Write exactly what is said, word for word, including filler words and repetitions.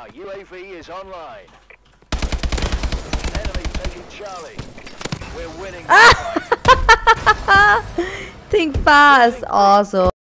Our U A V is online. Enemy taking Charlie. We're winning. Think fast. Awesome.